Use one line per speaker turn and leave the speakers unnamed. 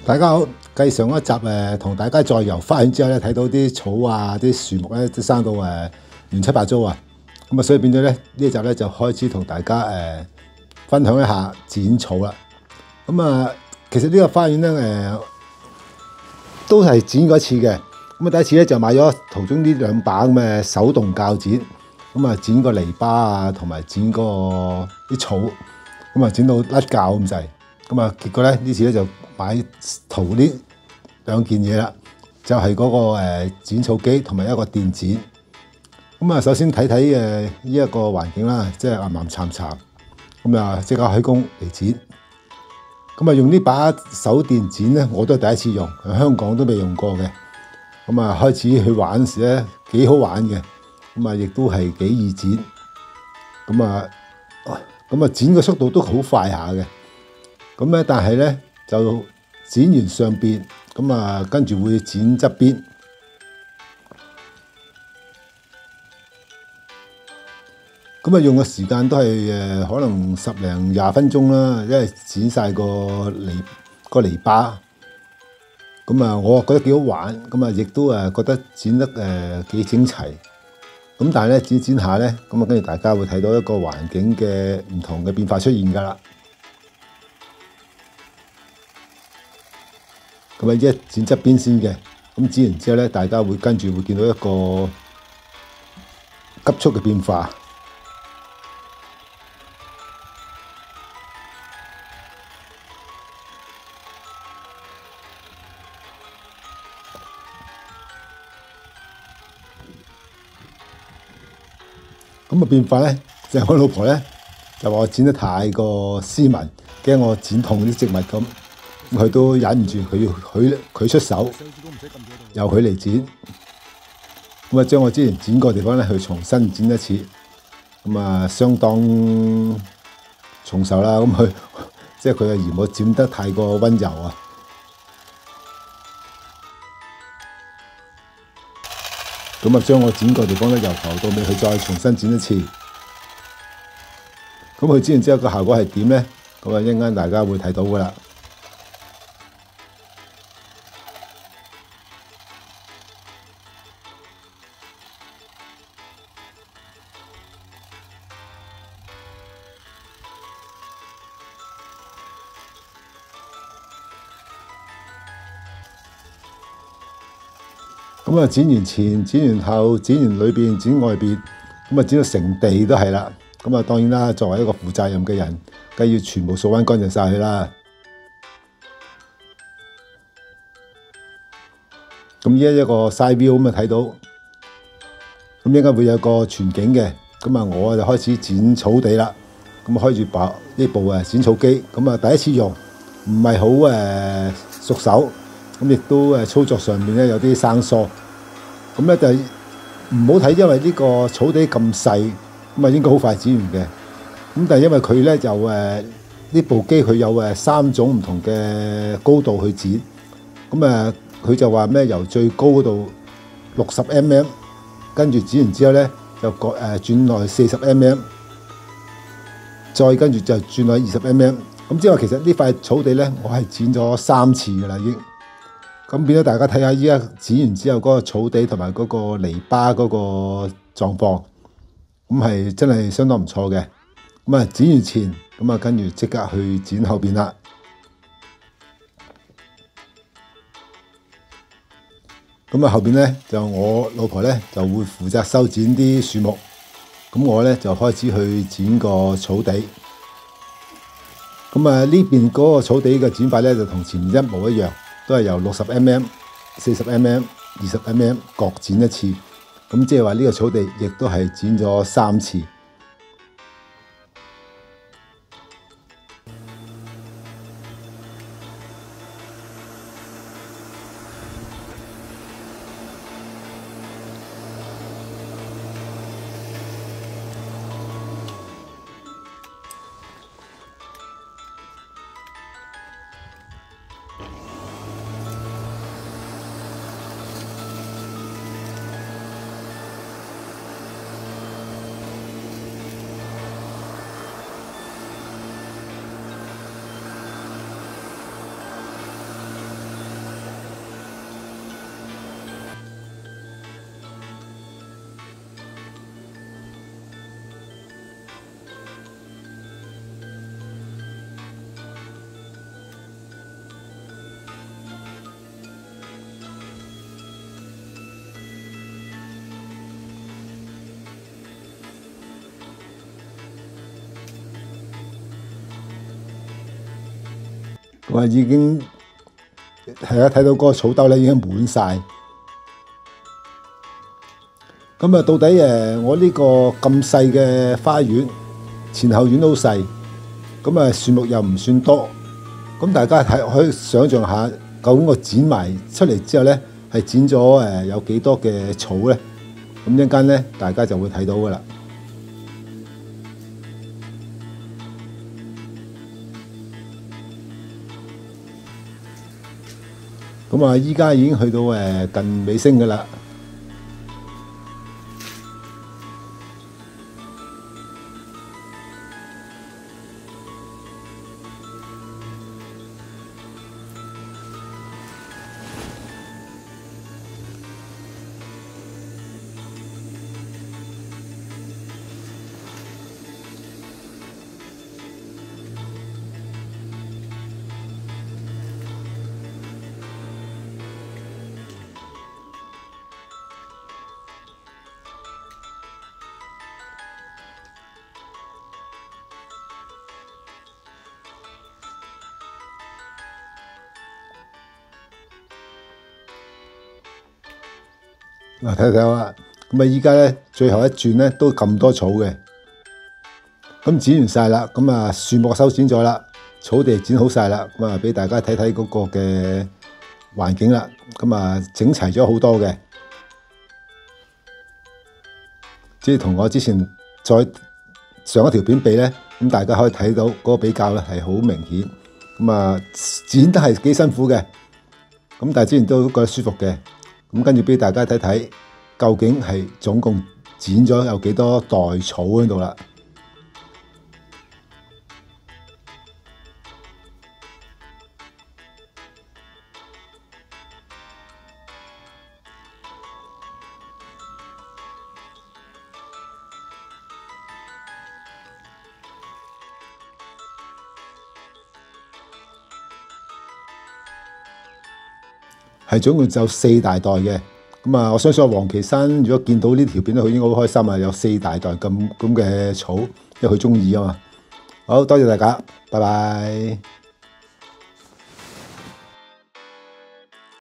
大家好，繼上一集同大家再遊花園之後咧，睇到啲草啊、啲樹木咧都生到亂七八糟啊，咁啊，所以變咗咧呢一集咧就開始同大家分享一下剪草啦。咁啊，其實呢個花園咧都係剪過一次嘅。咁啊，第一次咧就買咗途中呢兩把咁嘅手動鉸剪，咁啊剪個籬笆啊，同埋剪個啲草，咁啊剪到甩鉸咁滯。咁啊，結果咧呢次咧就買圖呢兩件嘢啦，就係嗰個剪草機同埋一個電剪。咁啊，首先睇睇呢一個環境啦，即係岩岩巉巉，咁啊即刻開工嚟剪。咁啊，用呢把手電剪咧，我都係第一次用，喺香港都未用過嘅。咁啊，開始去玩時咧幾好玩嘅，咁啊亦都係幾易剪。咁啊剪嘅速度都好快下嘅。咁咧，但係咧就剪完上邊，咁啊跟住會剪側邊。咁啊用嘅時間都係可能10零20分鐘啦，因為剪晒個籬笆。咁啊，我覺得幾好玩，咁啊亦都覺得剪得幾整齊。咁但係咧剪下咧，咁啊跟住大家會睇到一個環境嘅唔同嘅變化出現㗎啦。咁啊，一剪側邊先嘅，咁剪完之後咧，大家會跟住會見到一個急速嘅變化。咁啊變化咧，就係我老婆咧就話我剪得太過斯文，驚我剪痛啲植物咁。佢都忍唔住，佢出手，由佢嚟剪，咁啊將我之前剪過地方咧，去重新剪一次，咁啊相當重手啦。咁佢即係佢嫌我剪得太過溫柔啊，咁啊將我剪過地方咧，由頭到尾佢再重新剪一次。咁佢剪完之後個效果係點咧？咁啊一陣間大家會睇到噶啦。咁啊，剪完前、剪完後、剪完裏邊、剪外邊，咁啊剪到成地都係啦。咁啊，當然啦，作為一個負責任嘅人，梗要全部掃翻乾淨晒佢啦。咁依家一個 side view 咁啊睇到，咁應該會有個全景嘅。咁啊，我就開始剪草地啦。咁開住呢部剪草機，咁啊第一次用，唔係好熟手。咁亦都操作上面咧有啲生疏，咁咧就唔好睇，因為呢個草地咁細，咁啊應該好快剪完嘅。咁但係因為佢咧就呢部機佢有3種唔同嘅高度去剪，咁佢就話咩由最高嗰度60mm，跟住剪完之後咧就轉落去40mm，再跟住就轉落去20mm。咁即係話其實呢塊草地咧，我係剪咗3次㗎啦已經。咁變咗大家睇下依家剪完之後嗰個草地同埋嗰個籬笆嗰個狀況，咁係真係相當唔錯嘅。咁啊剪完前，咁啊跟住即刻去剪後邊啦。咁啊後邊咧就我老婆咧就會負責修剪啲樹木，咁我咧就開始去剪個草地。咁啊呢邊嗰個草地嘅剪法咧就同前面一模一樣。都係由60mm、40mm、20mm 各剪一次，咁即係話呢個草地亦都係剪咗3次。 咁啊已經係啊睇到嗰個草兜咧已經滿晒。咁啊到底我呢個咁細嘅花園，前後院都細，咁啊樹木又唔算多，咁大家可以想像下，究竟我剪埋出嚟之後咧，係剪咗有幾多嘅草咧？咁一陣間咧，大家就會睇到噶啦。咁啊，依家已經去到近尾聲噶啦。嗱，睇睇啊，咁啊依家咧最後一轉咧都咁多草嘅，咁剪完晒啦，咁啊樹木修剪咗啦，草地剪好晒啦，咁啊俾大家睇睇嗰個嘅環境啦，咁啊整齊咗好多嘅，即係同我之前再上一條片比咧，咁大家可以睇到嗰個比較咧係好明顯，咁啊剪得係幾辛苦嘅，咁但係之前都覺得舒服嘅。咁跟住俾大家睇睇，究竟係總共剪咗有幾多袋草喺度啦？係總共就4大袋嘅，咁啊，我相信黃岐山如果見到呢條片咧，佢應該好開心啊！有4大袋咁嘅草，因為佢中意啊嘛。好多謝大家，拜拜。